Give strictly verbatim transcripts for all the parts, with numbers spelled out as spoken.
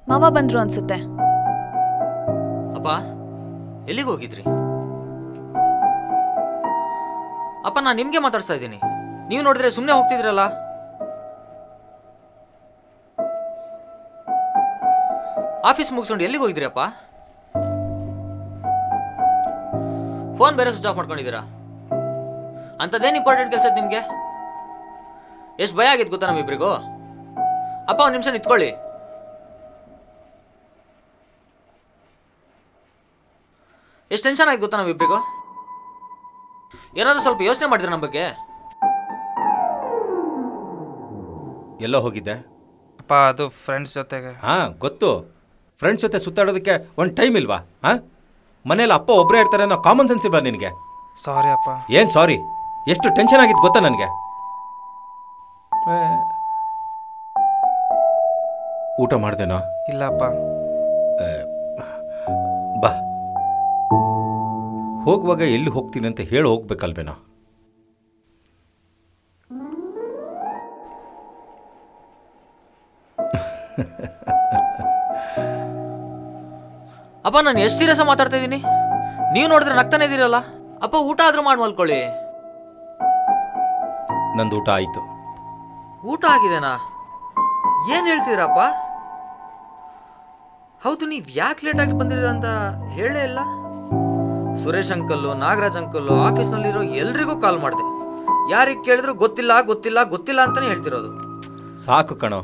ಮಾವ ಬಂದ್ರು ಅನ್ಸುತ್ತೆ. ಅಪ್ಪ ಎಲ್ಲಿಗೆ ಹೋಗಿದ್ರಿ? ಅಪ್ಪ ನಾನು ನಿಮ್ಗೆ ಮಾತಾಡ್ಸ್ತಾ ಇದ್ದೀನಿ, ನೀವು ನೋಡಿದ್ರೆ ಸುಮ್ಮನೆ ಹೋಗ್ತಿದ್ರಲ್ಲ. ಆಫೀಸ್ ಮುಗಿಸ್ಕೊಂಡು ಎಲ್ಲಿಗೆ ಹೋಗಿದ್ರಿ ಅಪ್ಪ? ಫೋನ್ ಬೇರೆ ಸ್ವಿಚ್ ಆಫ್ ಮಾಡ್ಕೊಂಡಿದ್ದೀರಾ. ಅಂಥದ್ದೇನು ಇಂಪಾರ್ಟೆಂಟ್ ಕೆಲಸ ನಿಮಗೆ? ಎಷ್ಟು ಭಯ ಆಗಿತ್ತು ಗೊತ್ತಾ ನಮ್ಮಿಬ್ರಿಗೂ? ಅಪ್ಪ ಒಂದು ನಿಮಿಷ ನಿಂತ್ಕೊಳ್ಳಿ. ಎಷ್ಟು ಟೆನ್ಷನ್ ಆಯ್ತು ಗೊತ್ತಾ ನಮ್ಮಿಬ್ರಿಗೂ? ಏನಾದರೂ ಸ್ವಲ್ಪ ಯೋಚನೆ ಮಾಡಿದ್ರೆ ನಮ್ಮ ಬಗ್ಗೆ? ಎಲ್ಲೋ ಹೋಗಿದ್ದೆ ಅಪ್ಪ? ಅದು ಫ್ರೆಂಡ್ಸ್ ಜೊತೆಗೆ. ಹಾಂ ಗೊತ್ತು, ಫ್ರೆಂಡ್ಸ್ ಜೊತೆ ಸುತ್ತಾಡೋದಕ್ಕೆ ಒಂದು ಟೈಮ್ ಇಲ್ವಾ? ಹಾಂ, ಮನೇಲಿ ಅಪ್ಪ ಒಬ್ಬರೇ ಇರ್ತಾರೆ ಅನ್ನೋ ಕಾಮನ್ ಸೆನ್ಸ್ ಇಲ್ವಾ ನಿನಗೆ? ಸಾರಿ ಅಪ್ಪ. ಏನು ಸಾರಿ? ಎಷ್ಟು ಟೆನ್ಷನ್ ಆಗಿತ್ತು ಗೊತ್ತಾ ನನಗೆ? ಊಟ ಮಾಡ್ದೇನೋ? ಇಲ್ಲಪ್ಪ. ಬಾ, ಹೋಗುವಾಗ ಎಲ್ಲಿ ಹೋಗ್ತೀನಿ ಅಂತ ಹೇಳಿ ಹೋಗ್ಬೇಕಲ್ವೇನೋ? ಅಪ್ಪ ನಾನು ಎಷ್ಟು ಸೀರಿಯಸ್ ಮಾತಾಡ್ತಾ ಇದ್ದೀನಿ, ನೀವು ನೋಡಿದ್ರೆ ನಗ್ತಾನೆ ಇದ್ದೀರಲ್ಲ. ಅಪ್ಪ ಊಟ ಆದ್ರೂ ಮಾಡಿ ಮಲ್ಕೊಳ್ಳಿ. ನಂದು ಊಟ ಆಯಿತು. ಊಟ ಆಗಿದೆನಾ? ಏನು ಹೇಳ್ತಿದ್ದೀರಪ್ಪ? ಹೌದು, ನೀವು ಯಾಕೆ ಲೇಟಾಗಿ ಬಂದಿರ ಅಂತ ಹೇಳೇ ಇಲ್ಲ. ಸುರೇಶ್ ಅಂಕಲ್ಲು, ನಾಗರಾಜ್ ಅಂಕಲ್ಲು, ಆಫೀಸ್ನಲ್ಲಿರೋ ಎಲ್ರಿಗೂ ಕಾಲ್ ಮಾಡಿದೆ. ಯಾರಿಗೆ ಕೇಳಿದ್ರು ಗೊತ್ತಿಲ್ಲ ಗೊತ್ತಿಲ್ಲ ಗೊತ್ತಿಲ್ಲ ಅಂತಾನೆ ಹೇಳ್ತಿರೋದು. ಸಾಕು ಕಣೋ,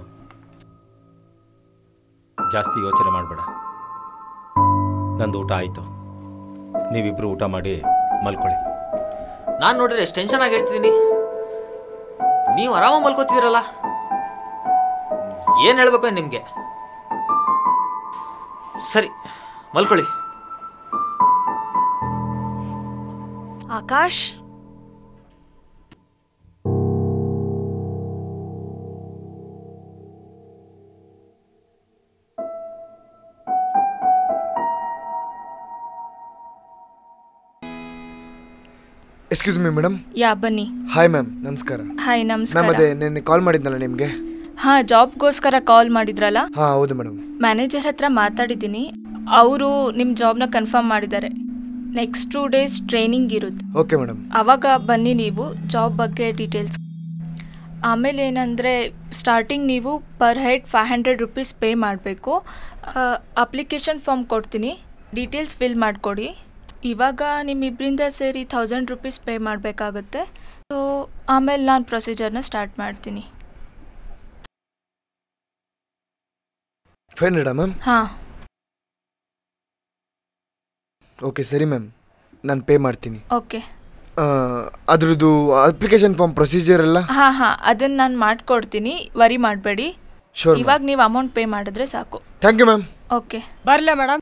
ಜಾಸ್ತಿ ಯೋಚನೆ ಮಾಡಬೇಡ. ನಂದು ಊಟ ಆಯಿತು, ನೀವಿಬ್ರು ಊಟ ಮಾಡಿ ಮಲ್ಕೊಳ್ಳಿ. ನಾನು ನೋಡಿದ್ರೆ ಎಷ್ಟು ಟೆನ್ಷನ್ ಆಗಿ ಹೇಳ್ತಿದ್ದೀನಿ, ನೀವು ಆರಾಮಾಗಿ ಮಲ್ಕೋತಿದ್ದೀರಲ್ಲ. ಏನು ಹೇಳ್ಬೇಕು ನಿಮಗೆ? ಸರಿ ಮಲ್ಕೊಳ್ಳಿ. Akash, excuse me madam. Yeah ಬನ್ನಿ. ಹಾಯ್ ಮ್ಯಾಮ್, ನಮಸ್ಕಾರ. ಹಾಯ್ ನಮಸ್ಕಾರ. ಮ್ಯಾಮ್, ಅದೇ ನಿನ್ನೆ ಕಾಲ್ ಮಾಡಿದ್ನಲ್ಲ ನಿಮಗೆ? ಹಾಂ, ಜಾಬ್ಗೋಸ್ಕರ ಕಾಲ್ ಮಾಡಿದ್ರಲ್ಲ? ಹಾಂ ಹೌದು ಮೇಡಮ್. ಮ್ಯಾನೇಜರ್ ಹತ್ರ ಮಾತಾಡಿದ್ದೀನಿ, ಅವರು ನಿಮ್ಮ ಜಾಬ್ನ ಕನ್ಫರ್ಮ್ ಮಾಡಿದ್ದಾರೆ. ನೆಕ್ಸ್ಟ್ ಟೂ ಡೇಸ್ ಟ್ರೈನಿಂಗ್ ಇರುತ್ತೆ. Okay madam. ಆವಾಗ ಬನ್ನಿ, ನೀವು ಜಾಬ್ ಬಗ್ಗೆ ಡೀಟೇಲ್ಸ್. ಆಮೇಲೆ ಏನಂದರೆ, ಸ್ಟಾರ್ಟಿಂಗ್ ನೀವು per head five hundred rupees pay ಮಾಡಬೇಕು. ಅಪ್ಲಿಕೇಶನ್ ಫಾರ್ಮ್ ಕೊಡ್ತೀನಿ, ಡೀಟೇಲ್ಸ್ ಫಿಲ್ ಮಾಡಿಕೊಡಿ. ಇವಾಗ ನಿಮ್ಮಿಬ್ಬರಿಂದ ಸೇರಿ ಥೌಸಂಡ್ ರುಪೀಸ್ ಪೇ ಮಾಡಬೇಕಾಗುತ್ತೆ. ಸೊ ಆಮೇಲೆ ನಾನು ಪ್ರೊಸೀಜರ್ನ ಸ್ಟಾರ್ಟ್ ಮಾಡ್ತೀನಿ. ಫೈವ್ ಹಂಡ್ರೆಡಾ ಮ್ಯಾಮ್? ಹಾಂ. ಓಕೆ ಸರಿ ಮ್ಯಾಮ್, ನಾನು ಪೇ ಮಾಡ್ತೀನಿ. ಓಕೆ. ಅದ್ರದ್ದು ಅಪ್ಲಿಕೇಶನ್ ಫಾರ್ಮ್ ಪ್ರೊಸೀಜರ್ ಎಲ್ಲ? ಹಾಂ ಹಾಂ, ಅದನ್ನು ನಾನು ಮಾಡಿಕೊಡ್ತೀನಿ, ವರಿ ಮಾಡಬೇಡಿ. ಶೋರ್. ಇವಾಗ ನೀವು ಅಮೌಂಟ್ ಪೇ ಮಾಡಿದ್ರೆ ಸಾಕು. Thank you ma'am. ಓಕೆ, ಬರಲೇ ಮೇಡಮ್.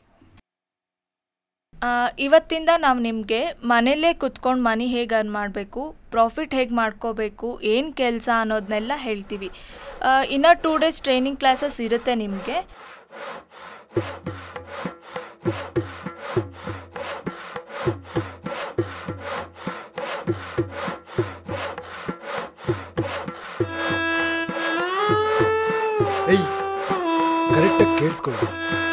ಇವತ್ತಿಂದ ನಾವು ನಿಮಗೆ ಮನೇಲೇ ಕುತ್ಕೊಂಡು ಮನಿ ಹೇಗೆ ಅರ್ನ್ ಮಾಡಬೇಕು, ಪ್ರಾಫಿಟ್ ಹೇಗೆ ಮಾಡ್ಕೋಬೇಕು, ಏನು ಕೆಲಸ ಅನ್ನೋದನ್ನೆಲ್ಲ ಹೇಳ್ತೀವಿ. ಇನ್ನೂ ಟೂ ಡೇಸ್ ಟ್ರೈನಿಂಗ್ ಕ್ಲಾಸಸ್ ಇರುತ್ತೆ ನಿಮಗೆ. ಏಯ್, ಕರೆಕ್ಟಾಗಿ ಕೇಳಿಸ್ಕೊಳ್ಳಿ.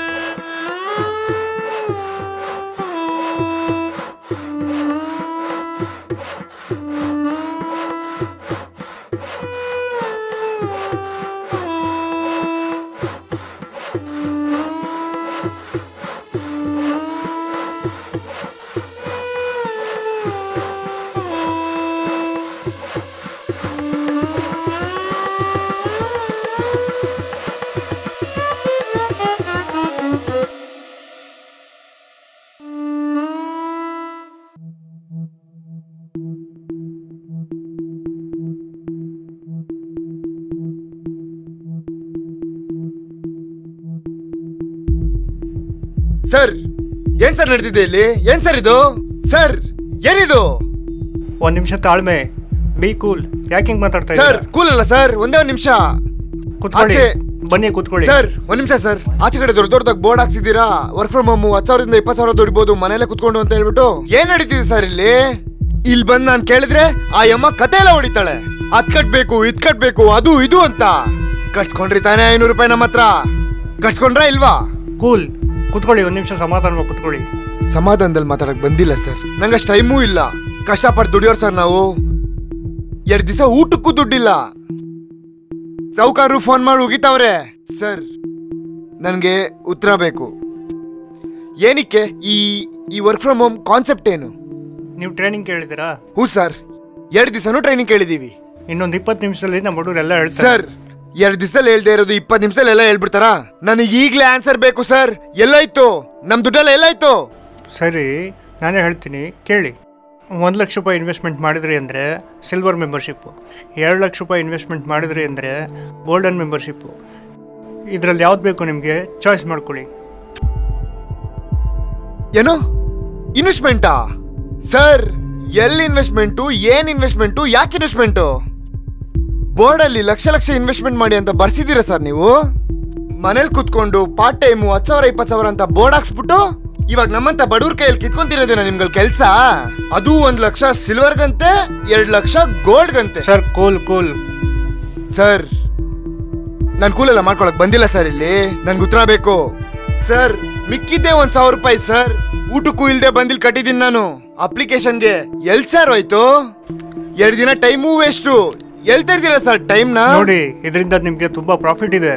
ಸರ್, ಏನ್ ಸರ್ ನಡೆದಿದೆ ಇಲ್ಲಿ? ಏನ್ ಸರ್ ಇದು? ಸರ್ ಏನಿದು? ಒಂದ್ ನಿಮಿಷ ತಾಳ್ಮೆ, ಬಿ ಕೂಲ್. ಯಾಕೆ ಹಿಂಗ್ ಮಾತಾಡ್ತಾ ಸರ್? ಕೂಲ್ ಅಲ್ಲ ಸರ್, ಒಂದೇ ಒಂದ್ ನಿಮಿಷ ಕೂತ್ಕೊಳ್ಳಿ. ಬನ್ನಿ ಕೂತ್ಕೊಳ್ಳಿ. ಸರ್ ಒಂದ್ ನಿಮಿಷ ಸರ್. ಆಚೆ ಕಡೆ ದೊಡ್ಡ ದೊಡ್ಡದಾಗ ಬೋರ್ಡ್ ಹಾಕ್ಸಿದ್ದೀರಾ, ವರ್ಕ್ ಫ್ರಮ್ ಹೋಮ್ ಹತ್ತು ಸಾವಿರದಿಂದ ಇಪ್ಪತ್ತು ಸಾವಿರ ದುಡಿಬಹುದು ಮನೇಲೆ ಕುತ್ಕೊಂಡು ಅಂತ ಹೇಳ್ಬಿಟ್ಟು. ಏನ್ ನಡೀತಿದೆ ಸರ್ ಇಲ್ಲಿ? ಇಲ್ಲಿ ಬಂದ್ ನಾನು ಕೇಳಿದ್ರೆ ಆ ಯಮ್ಮ ಕತೆ ಎಲ್ಲ ಹೊಡಿತಾಳೆ. ಅದ್ ಕಟ್ಬೇಕು, ಇದ್ ಕಟ್ಬೇಕು, ಅದು ಇದು ಅಂತ. ಕಟ್ಸ್ಕೊಂಡ್ರಿ ತಾನೇ ಐನೂರು ರೂಪಾಯಿ ನಮ್ಮ ಹತ್ರ. ಕಟ್ಸ್ಕೊಂಡ್ರಾ ಇಲ್ವಾ? ಕೂಲ್, ಕುತ್ಕೊಳ್ಳಿ, ಒಂದು ನಿಮಿಷ ಸಮಾಧಾನವಾಗಿ ಕುತ್ಕೊಳ್ಳಿ. ಸಮಾಧಾನದಲ್ಲಿ ಮಾತಾಡಕ್ ಬಂದಿಲ್ಲ ಸರ್, ನಂಗಷ್ಟು ಟೈಮೂ ಇಲ್ಲ. ಕಷ್ಟಪಟ್ಟು ದುಡಿಯೋರು ಸರ್ ನಾವು. ಎರಡು ದಿವಸ ಊಟಕ್ಕೂ ದುಡ್ಡಿಲ್ಲ. ಸಾಹುಕಾರರು ಫೋನ್ ಮಾಡಿ ಉಗಿತಾವ್ರೆ. ಸರ್ ನನಗೆ ಉತ್ತರ ಬೇಕು. ಏನಕ್ಕೆ ಈ ಈ ವರ್ಕ್ ಫ್ರಮ್ ಹೋಮ್ ಕಾನ್ಸೆಪ್ಟ್ ಏನು? ನೀವು ಟ್ರೈನಿಂಗ್ ಕೇಳಿದ್ದೀರಾ? ಹ್ಞೂ ಸರ್, ಎರಡು ದಿವಸನೂ ಟ್ರೈನಿಂಗ್ ಕೇಳಿದೀವಿ. ಇನ್ನೊಂದು ಇಪ್ಪತ್ತು ನಿಮಿಷದಲ್ಲಿ ನಮ್ಮ ಹುಡುಗರೆಲ್ಲ ಹೇಳ್ತಾರೆ. ಸರ್ ಎರಡು ದಿವಸದಲ್ಲಿ ಹೇಳ್ದೆ ಇರೋದು ಇಪ್ಪತ್ತು ನಿಮಿಷದಲ್ಲಿ ಎಲ್ಲ ಹೇಳ್ಬಿಡ್ತಾರಾ? ನನಗೆ ಈಗಲೇ ಆನ್ಸರ್ ಬೇಕು ಸರ್. ಎಲ್ಲಾಯ್ತು ನಮ್ಮ ದುಡ್ಡೆಲ್ಲ ಎಲ್ಲಾಯ್ತು? ಸರಿ, ನಾನೇ ಹೇಳ್ತೀನಿ ಕೇಳಿ. ಒಂದು ಲಕ್ಷ ರೂಪಾಯಿ ಇನ್ವೆಸ್ಟ್ಮೆಂಟ್ ಮಾಡಿದ್ರಿ ಅಂದರೆ ಸಿಲ್ವರ್ ಮೆಂಬರ್ಶಿಪ್ಪು, ಎರಡು ಲಕ್ಷ ರೂಪಾಯಿ ಇನ್ವೆಸ್ಟ್ಮೆಂಟ್ ಮಾಡಿದ್ರಿ ಅಂದರೆ ಗೋಲ್ಡನ್ ಮೆಂಬರ್ಶಿಪ್ಪು. ಇದರಲ್ಲಿ ಯಾವ್ದು ಬೇಕು ನಿಮಗೆ ಚಾಯ್ಸ್ ಮಾಡ್ಕೊಳ್ಳಿ. ಏನು ಇನ್ವೆಸ್ಟ್ಮೆಂಟಾ? ಸರ್ ಎಲ್ಲಿ ಇನ್ವೆಸ್ಟ್ಮೆಂಟು, ಏನ್ ಇನ್ವೆಸ್ಟ್ಮೆಂಟು, ಯಾಕೆ ಇನ್ವೆಸ್ಟ್ಮೆಂಟು? ಬೋರ್ಡಲ್ಲಿ ಲಕ್ಷ ಲಕ್ಷ ಇನ್ವೆಸ್ಟ್ಮೆಂಟ್ ಮಾಡಿ ಅಂತ ಬರ್ಸಿದ್ದೀರಾ ಸರ್ ನೀವು? ಮನೇಲಿ ಕುತ್ಕೊಂಡು ಪಾರ್ಟ್ ಟೈಮು ಹತ್ತು ಸಾವಿರ ಇಪ್ಪತ್ತು ಸಾವಿರ ಅಂತ ಬೋರ್ಡ್ ಹಾಕ್ಸ್ಬಿಟ್ಟು ಇವಾಗ ನಮ್ಮಂತ ಬಡವ್ರ ಕೈಯಲ್ಲಿ ಕಿತ್ಕೊಂತಿರೋದೇನ ನಿಮ್ಗಳ ಕೆಲಸ? ಅದು ಒಂದ್ ಲಕ್ಷ ಸಿಲ್ವರ್ಗಂತೆ, ಎರಡ್ ಲಕ್ಷ ಗೋಲ್ಡ್ಗಂತೆ. ಸರ್ ಕೂಲ್ ಕೂಲ್ ಸರ್ ನಾನು ಕೂಲೆಲ್ಲ ಮಾಡ್ಕೊಳಕ್ ಬಂದಿಲ್ಲ ಸರ್. ಇಲ್ಲಿ ನನ್ಗೆ ಉತ್ತರ ಬೇಕು ಸರ್. ಮಿಕ್ಕಿದ್ದೆ ಒಂದ್ ಸಾವಿರ ರೂಪಾಯಿ ಸರ್, ಊಟಕ್ಕೂ ಇಲ್ದೆ ಬಂದಿಲ್ ಕಟ್ಟಿದ್ದೀನಿ ನಾನು. ಅಪ್ಲಿಕೇಶನ್ಗೆ ಎಲ್ ಸರ್ ಹೋಯ್ತು? ಎರಡು ದಿನ ಟೈಮು ವೇಸ್ಟು. ಎಲ್ ತರ್ತೀರಾ ಸರ್ ಟೈಮ್ನ? ನೋಡಿ, ಇದರಿಂದ ನಿಮಗೆ ತುಂಬಾ ಪ್ರಾಫಿಟ್ ಇದೆ.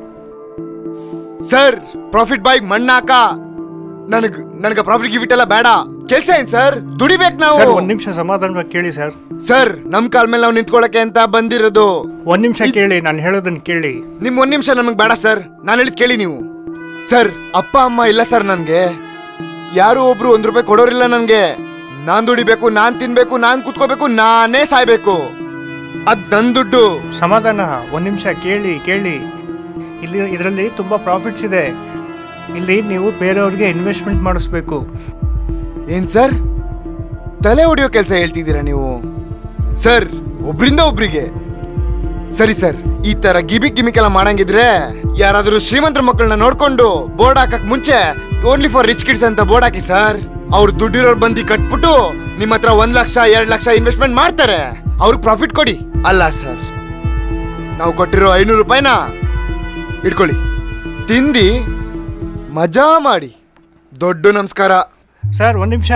ಸರ್ ಪ್ರಾಫಿಟ್ ಬಾಯ್ ಮಣ್ಣಾಕ. ನನಗ್ ನನಗ ಪ್ರಾಫಿಟ್ ಗಿಫಿಟ್ ಎಲ್ಲ ಬೇಡ. ಕೆಲ್ಸ ಏನ್ ಸರ್? ದುಡಿಬೇಕು ನಾವು. ಒಂದ್ ನಿಮಿಷ ಸಮಾಧಾನವಾಗಿ ಕೇಳಿ ಸರ್. ಸರ್ ನಮ್ ಕಾಲ್ ಮೇಲೆ ನಾವು ನಿಂತ್ಕೊಳಕ್ಕೆ ಅಂತ ಬಂದಿರೋದು. ಒಂದ್ ನಿಮಿಷ ಕೇಳಿ, ನಾನು ಹೇಳೋದನ್ನ ಕೇಳಿ. ನಿಮ್ ಒಂದ್ ನಿಮಿಷ ನಮಗ್ ಬೇಡ ಸರ್, ನಾನು ಹೇಳಿದ್ ಕೇಳಿ ನೀವು. ಸರ್ ಅಪ್ಪ ಅಮ್ಮ ಇಲ್ಲ ಸರ್ ನನ್ಗೆ. ಯಾರು ಒಬ್ರು ಒಂದ್ ರೂಪಾಯಿ ಕೊಡೋರಿಲ್ಲ ನನ್ಗೆ. ನಾನ್ ದುಡಿಬೇಕು, ನಾನ್ ತಿನ್ಬೇಕು, ನಾನ್ ಕುತ್ಕೋಬೇಕು, ನಾನೇ ಸಾಯ್ಬೇಕು. ಅದ್ ನನ್ ದುಡ್ಡು. ಸಮಾಧಾನ, ಒಂದ್ ನಿಮಿಷ ಕೇಳಿ ಕೇಳಿ. ಇಲ್ಲಿ ಇದರಲ್ಲಿ ತುಂಬಾ ಪ್ರಾಫಿಟ್ಸ್ ಇದೆ. ಇಲ್ಲಿ ನೀವು ಬೇರೆಯವ್ರಿಗೆ ಇನ್ವೆಸ್ಟ್ಮೆಂಟ್ ಮಾಡಿಸ್ಬೇಕು. ಏನ್ ಸರ್ ತಲೆ ಹೊಡಿಯೋ ಕೆಲಸ ಹೇಳ್ತಿದ್ದೀರಾ ನೀವು? ಸರ್ ಒಬ್ರಿಂದ ಒಬ್ರಿಗೆ. ಸರಿ ಸರ್, ಈ ತರ ಗಿಮಿಕ್ ಗಿಮಿಕ್ ಎಲ್ಲ ಮಾಡಂಗಿದ್ರೆ ಯಾರಾದ್ರೂ ಶ್ರೀಮಂತರ ಮಕ್ಕಳನ್ನ ನೋಡ್ಕೊಂಡು ಬೋರ್ಡ್ ಹಾಕಕ್ ಮುಂಚೆ ಓನ್ಲಿ ಫಾರ್ ರಿಚ್ ಕಿಡ್ಸ್ ಅಂತ ಬೋರ್ಡ್ ಹಾಕಿ ಸರ್. ಅವ್ರು ದುಡ್ಡಿರೋರು ಬಂದು ಕಟ್ಬಿಟ್ಟು ನಿಮ್ಮ ಹತ್ರ ಒಂದ್ ಲಕ್ಷ ಎರಡ್ ಲಕ್ಷ ಇನ್ವೆಸ್ಟ್ಮೆಂಟ್ ಮಾಡ್ತಾರೆ. ಅವ್ರಿಗೆ ಪ್ರಾಫಿಟ್ ಕೊಡಿ. ಅಲ್ಲ ಸರ್, ನಾವು ಕೊಟ್ಟಿರೋ ಐನೂರು ರೂಪಾಯಿನ ಇಟ್ಕೊಳ್ಳಿ, ತಿಂದಿ ಮಜಾ ಮಾಡಿ. ದೊಡ್ಡ ನಮಸ್ಕಾರ ಸರ್. ಒಂದ್ ನಿಮಿಷ.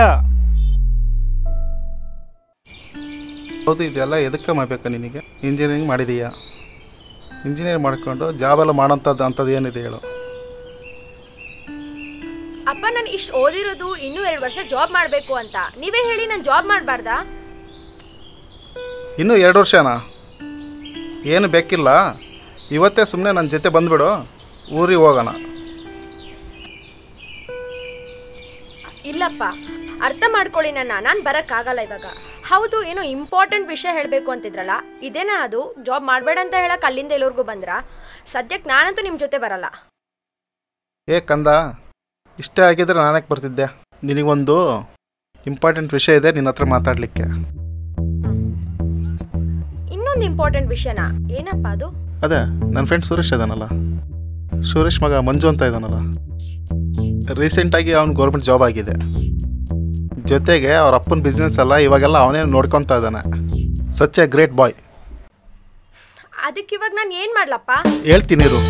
ಹೌದು, ಇದೆಲ್ಲ ಎದಕ್ಕೆ ಮಾಡಬೇಕು ನಿನಗೆ? ಇಂಜಿನಿಯರಿಂಗ್ ಮಾಡಿದೀಯಾ? ಇಂಜಿನಿಯರಿಂಗ್ ಮಾಡ್ಕೊಂಡು ಜಾಬೆಲ್ಲ ಮಾಡೋಂಥದ್ದು ಅಂಥದ್ದು ಏನಿದೆ ಹೇಳು? ಅಪ್ಪ ನಾನು ಇಷ್ಟು ಓದಿರೋದು ಇನ್ನೂ ಎರಡು ವರ್ಷ ಜಾಬ್ ಮಾಡಬೇಕು ಅಂತ. ನೀವೇ ಹೇಳಿ, ನಾನು ಜಾಬ್ ಮಾಡಬಾರ್ದಾ? ಇನ್ನೂ ಎರಡು ವರ್ಷನಾ? ಏನು ಬೇಕಿಲ್ಲ, ಇವತ್ತೇ ಸುಮ್ಮನೆ ನನ್ನ ಜೊತೆ ಬಂದುಬಿಡು, ಊರಿಗೆ ಹೋಗೋಣ. ಇಲ್ಲಪ್ಪ, ಅರ್ಥ ಮಾಡ್ಕೊಳ್ಳಿ ನನ್ನ. ನಾನು ಬರೋಕ್ಕಾಗಲ್ಲ ಇವಾಗ. ಹೌದು, ಏನೋ ಇಂಪಾರ್ಟೆಂಟ್ ವಿಷಯ ಹೇಳಬೇಕು ಅಂತಿದ್ರಲ್ಲ, ಇದೇನಾ ಅದು? ಜಾಬ್ ಮಾಡಬೇಡ ಅಂತ ಹೇಳಕ್ಕೆ ಅಲ್ಲಿಂದ ಎಲ್ಲರಿಗೂ ಬಂದ್ರಾ? ಸದ್ಯಕ್ಕೆ ನಾನಂತೂ ನಿಮ್ಮ ಜೊತೆ ಬರಲ್ಲ. ಏ ಕಂದ, ಇಷ್ಟೇ ಆಗಿದ್ರೆ ನಾನಕ್ಕೆ ಬರ್ತಿದ್ದೆ. ನಿನಗೊಂದು ಇಂಪಾರ್ಟೆಂಟ್ ವಿಷಯ ಇದೆ ನಿನ್ನ ಹತ್ರ ಮಾತಾಡಲಿಕ್ಕೆ. ಇನ್ನೊಂದು ಇಂಪಾರ್ಟೆಂಟ್ ವಿಷಯನಾ? ಏನಪ್ಪ ಅದು? ಅದೇ ನನ್ನ ಫ್ರೆಂಡ್ ಸುರೇಶ್ ಇದ್ದಾನಲ್ಲ, ಸುರೇಶ್ ಮಗ ಮಂಜು ಅಂತ ಇದ್ದಾನಲ್ಲ, ರೀಸೆಂಟಾಗಿ ಅವ್ನು ಗೌರ್ಮೆಂಟ್ ಜಾಬ್ ಆಗಿದೆ. ಜೊತೆಗೆ ಅವ್ರ ಅಪ್ಪನ ಬಿಸ್ನೆಸ್ ಎಲ್ಲ ಇವಾಗೆಲ್ಲ ಅವನೇ ನೋಡ್ಕೊತಾ ಇದ್ದಾನೆ. Such a great boy. ಅದಕ್ಕೆ ಇವಾಗ ನಾನು ಏನು ಮಾಡ್ಲಪ್ಪ? ಹೇಳ್ತೀನಿ ಇರು.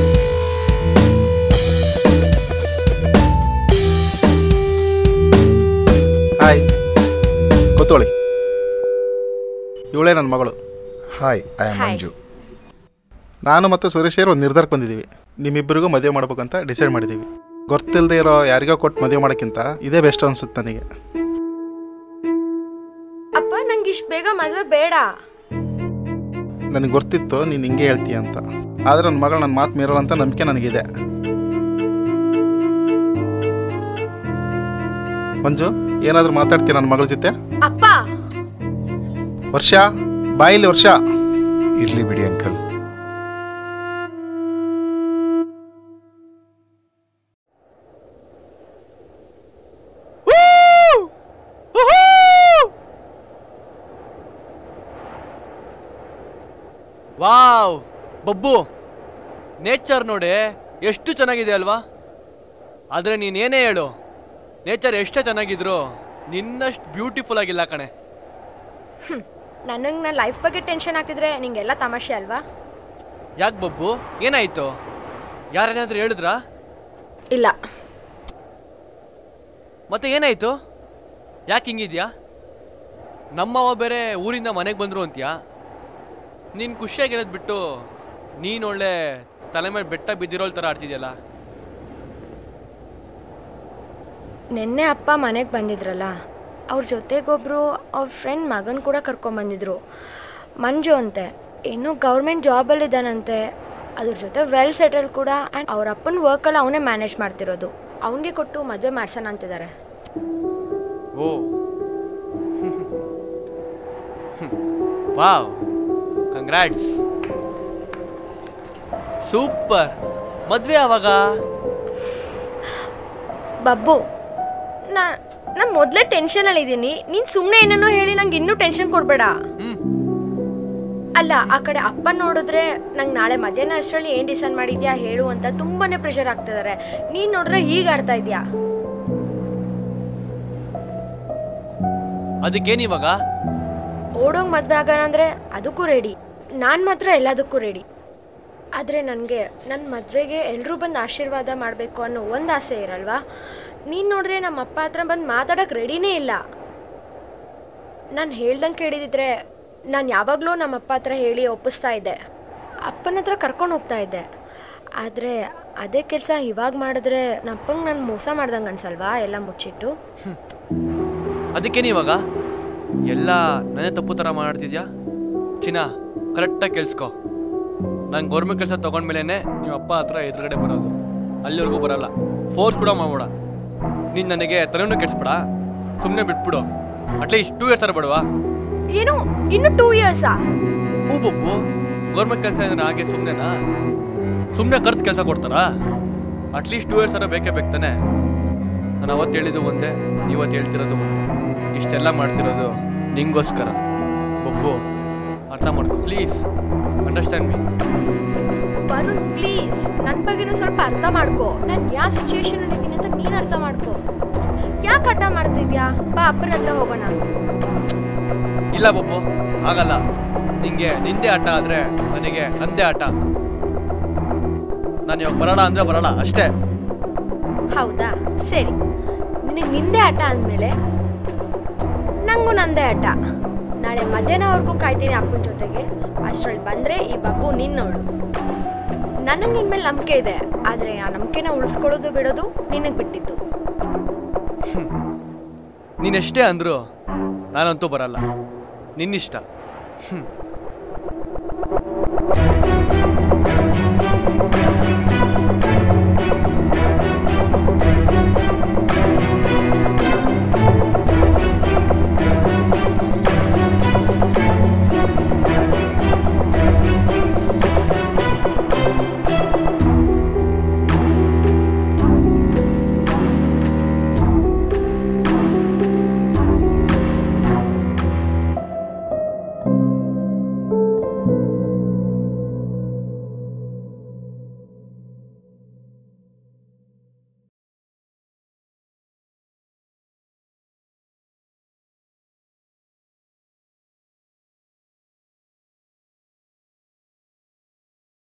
ಹಾಯ್, ಕೂತ್ಕೊಳ್ಳಿ. ಇವಳೇ ನನ್ನ ಮಗಳು. Hi, I am Manju. ನಾನು ಮತ್ತು ಸುರೇಶ್ ಒಂದು ನಿರ್ಧಾರಕ್ಕೆ ಬಂದಿದ್ದೀವಿ. ನಿಮ್ಮಿಬ್ಬರಿಗೂ ಮದುವೆ ಮಾಡ್ಬೇಕಂತ ಡಿಸೈಡ್ ಮಾಡಿದ್ದೀವಿ. ಗೊತ್ತಿಲ್ಲದೆ ಇರೋ ಯಾರಿಗೋ ಕೊಟ್ಟು ಮದುವೆ ಮಾಡೋಕ್ಕಿಂತ ಇದೇ ಬೆಸ್ಟ್ ಅನ್ಸುತ್ತೆ ನನಗೆ. ಅಪ್ಪ, ನಂಗೆ ಇಷ್ಟು ಬೇಗ ಮದುವೆ ಬೇಡ. ನನಗೆ ಗೊತ್ತಿತ್ತು ನೀನು ಹಿಂಗೆ ಹೇಳ್ತೀಯ ಅಂತ. ಆದರೆ ನನ್ನ ಮಗಳು ನನ್ನ ಮಾತು ಮೀರಲ್ಲ ಅಂತ ನಂಬಿಕೆ ನನಗಿದೆ. ಮಂಜು, ಏನಾದರೂ ಮಾತಾಡ್ತೀಯ ನನ್ನ ಮಗಳ ಜೊತೆ? ಅಪ್ಪ, ವರ್ಷ ಬಾಯಿಲಿ. ವರ್ಷ ಇರ್ಲಿ ಬಿಡಿ ಅಂಕಲ್. ವಾವ್ ಬಬ್ಬು, ನೇಚರ್ ನೋಡಿ ಎಷ್ಟು ಚೆನ್ನಾಗಿದೆ ಅಲ್ವಾ? ಆದರೆ ನೀನೇನೇ ಹೇಳು, ನೇಚರ್ ಎಷ್ಟೇ ಚೆನ್ನಾಗಿದ್ರು ನಿನ್ನಷ್ಟು ಬ್ಯೂಟಿಫುಲ್ ಆಗಿಲ್ಲ ಕಣೆ. ನನಗೆ ನನ್ನ ಲೈಫ್ ಬಗ್ಗೆ ಟೆನ್ಷನ್ ಆಗ್ತಿದ್ರೆ ನಿಂಗೆಲ್ಲ ತಮಾಷೆ ಅಲ್ವಾ? ಯಾಕೆ ಬಬ್ಬು, ಏನಾಯಿತು? ಯಾರೇನಾದರೂ ಹೇಳಿದ್ರಾ? ಇಲ್ಲ. ಮತ್ತೆ ಏನಾಯಿತು? ಯಾಕೆ ಹಿಂಗಿದ್ಯಾ? ನಮ್ಮವ ಬೇರೆ ಊರಿಂದ ಮನೆಗೆ ಬಂದರು ಅಂತೀಯಾ? ನೀನು ಖುಷಿಯಾಗಿರೋದು ಬಿಟ್ಟು ನೀನು ಒಳ್ಳೆ ತಲೆ ಮೇಲೆ ಬೆಟ್ಟ ಬಿದ್ದಿರೋಲ್ ಥರ ಆಡ್ತಿದ್ಯಲ್ಲ. ನಿನ್ನೆ ಅಪ್ಪ ಮನೆಗೆ ಬಂದಿದ್ರಲ್ಲ, ಅವ್ರ ಜೊತೆಗೊಬ್ಬರು ಅವ್ರ ಫ್ರೆಂಡ್ ಮಗನ ಕೂಡ ಕರ್ಕೊಂಬಂದಿದ್ರು. ಮಂಜು ಅಂತೆ, ಇನ್ನೂ ಗೌರ್ಮೆಂಟ್ ಜಾಬಲ್ಲಿದ್ದಾನಂತೆ. ಅದ್ರ ಜೊತೆ ವೆಲ್ ಸೆಟಲ್ ಕೂಡ. ಆ್ಯಂಡ್ ಅವ್ರ ಅಪ್ಪನ ವರ್ಕಲ್ಲಿ ಅವನೇ ಮ್ಯಾನೇಜ್ ಮಾಡ್ತಿರೋದು. ಅವನಿಗೆ ಕೊಟ್ಟು ಮದುವೆ ಮಾಡ್ಸೋಣ ಅಂತಿದ್ದಾರೆ. Oh wow, congrats, super. ಮದುವೆ ಯಾವಾಗ? ಬಬ್ಬು, ನಾ ನಾನು ಮೊದಲೇ ಟೆನ್ಷನಲ್ಲಿದ್ದೀನಿ. ನೀನು ಸುಮ್ಮನೆ ಏನೇನೋ ಹೇಳಿ ನಂಗೆ ಇನ್ನೂ ಟೆನ್ಷನ್ ಕೊಡಬೇಡ. ಅಲ್ಲ, ಆ ಕಡೆ ಅಪ್ಪ ನೋಡಿದ್ರೆ ನಂಗೆ ನಾಳೆ ಮಧ್ಯಾಹ್ನ ಅಷ್ಟರಲ್ಲಿ ಏನು ಡಿಸೈಡ್ ಮಾಡಿದ್ಯಾ ಹೇಳು ಅಂತ ತುಂಬಾ ಪ್ರೆಷರ್ ಆಗ್ತಿದ್ದಾರೆ. ನೀನು ನೋಡಿದ್ರೆ ಹೀಗೆ ಆಡ್ತಾ ಇದೆಯಾ? ಅದಕ್ಕೇನಿವಾಗ? ಓಡೋಂಗೆ ಮದುವೆ ಆಗೋಣ ಅಂದರೆ ಅದಕ್ಕೂ ರೆಡಿ. ನಾನು ಮಾತ್ರ ಎಲ್ಲದಕ್ಕೂ ರೆಡಿ. ಆದರೆ ನನಗೆ ನನ್ನ ಮದುವೆಗೆ ಎಲ್ಲರೂ ಬಂದು ಆಶೀರ್ವಾದ ಮಾಡಬೇಕು ಅನ್ನೋ ಒಂದು ಆಸೆ ಇರಲ್ವಾ? ನೀನು ನೋಡ್ರೆ ನಮ್ಮ ಅಪ್ಪ ಹತ್ರ ಬಂದು ಮಾತಾಡೋಕ್ಕೆ ರೆಡಿನೇ ಇಲ್ಲ. ನಾನು ಹೇಳ್ದಂಗೆ ಕೇಳಿದಿದ್ರೆ ನಾನು ಯಾವಾಗಲೂ ನಮ್ಮ ಅಪ್ಪ ಹತ್ರ ಹೇಳಿ ಒಪ್ಪಿಸ್ತಾ ಇದ್ದೆ, ಅಪ್ಪನ ಹತ್ರ ಕರ್ಕೊಂಡು ಹೋಗ್ತಾ ಇದ್ದೆ. ಆದರೆ ಅದೇ ಕೆಲಸ ಇವಾಗ ಮಾಡಿದ್ರೆ ನಪ್ಪಂಗೆ ನಾನು ಮೋಸ ಮಾಡ್ದಂಗೆ ಅನ್ಸಲ್ವಾ ಎಲ್ಲ ಮುಚ್ಚಿಟ್ಟು? ಅದಕ್ಕೇನಿವಾಗ? ಎಲ್ಲ ನಾನೇ ತಪ್ಪು ಥರ ಮಾಡ್ತಿದ್ಯಾ? ಚಿನ್ನ, ಕರೆಕ್ಟಾಗಿ ಕೇಳಿಸ್ಕೊ. ನಾನು ಗೌರ್ಮೆಂಟ್ ಕೆಲಸ ತೊಗೊಂಡ್ಮೇಲೆ ನೀವು ಅಪ್ಪ ಹತ್ರ ಎದುರುಗಡೆ ಬರೋದು, ಅಲ್ಲಿವರೆಗೂ ಬರೋಲ್ಲ. ಫೋರ್ಸ್ ಕೂಡ ಮಾಡ್ಬೇಡ. ನೀನು ನನಗೆ ತಲೆನೂ ಕೆಡಿಸ್ಬೇಡ, ಸುಮ್ಮನೆ ಬಿಟ್ಬಿಡು. ಅಟ್ಲೀಸ್ಟ್ ಟೂ ಇಯರ್ಸ್ ಥರ ಬೇಡವಾ? ಏನು ಇನ್ನು ಟೂ ಇಯರ್ಸಾ? ಹೂ ಬಬ್ಬು, ಗೌರ್ಮೆಂಟ್ ಕೆಲಸ ಏನಾರ ಹಾಗೆ ಸುಮ್ಮನೆನಾ? ಸುಮ್ಮನೆ ಖರ್ಚು ಕೆಲಸ ಕೊಡ್ತಾರಾ? ಅಟ್ಲೀಸ್ಟ್ ಟೂ ಇಯರ್ಸ್ ಥರ ಬೇಕೇ ಬೇಕು ತಾನೆ. ನಾನು ಅವತ್ತು ಹೇಳಿದ್ದು ಒಂದೇ, ಇವತ್ತು ಹೇಳ್ತಿರೋದು ಒಂದೇ. ಇಷ್ಟೆಲ್ಲ ಮಾಡ್ತಿರೋದು ನಿಂಗೋಸ್ಕರ. ಬಬ್ಬು, ಅರ್ಥ ಮಾಡ್ಕೊ please, understand me. Varun please, ನನ್ನ ಬಗ್ಗೆನೂ ಸ್ವಲ್ಪ ಅರ್ಥ ಮಾಡ್ಕೊ. ನಾನು ಯಾವ ಸಿಚುವೇಶನಲ್ಲಿ ಇದ್ದೀನಿ ಅಂತ ನೀನು ಅರ್ಥ ಮಾಡ್ಕೊ. ಯಾಕೆ ಹಠ ಮಾಡ್ತಿದ್ಯಾ? ಬಾ ಅಪ್ಪನ ಹತ್ರ ಹೋಗೋಣ. ಇಲ್ಲ ಬಬ್ಬು, ಆಗಲ್ಲ. ನಿಂಗೆ ನಿಂದೆ ಆಟ ಆದರೆ ನನಗೆ ನಂದೇ ಆಟ. ನಾನು ಇವಾಗ ಬರೋಣ ಅಂದರೆ ಬರೋಣ ಅಷ್ಟೇ. ಹೌದಾ, ಸರಿ. ನಿನಗೆ ನಿಂದೆ ಆಟ ಅಂದಮೇಲೆ ನನಗೂ ನಂದೇ ಆಟ. ನಾಳೆ ಮಧ್ಯಾಹ್ನವರೆಗೂ ಕಾಯ್ತೀನಿ ಅಪ್ಪನ ಜೊತೆಗೆ. ಅಷ್ಟರಲ್ಲಿ ಬಂದರೆ ಈ ಬಬ್ಬು ನಿನ್ನ ನೋಡು. ನನಗೆ ನಿನ್ನ ಮೇಲೆ ನಂಬಿಕೆ ಇದೆ, ಆದರೆ ಆ ನಂಬಿಕೆನ ಉಳಿಸ್ಕೊಳ್ಳೋದು ಬಿಡೋದು ನಿನಗೆ ಬಿಟ್ಟಿತ್ತು. ನೀನೆಷ್ಟೇ ಅಂದರೂ ನಾನಂತೂ ಬರಲ್ಲ. ನಿನ್ನಿಷ್ಟ. ಹ್ಞೂ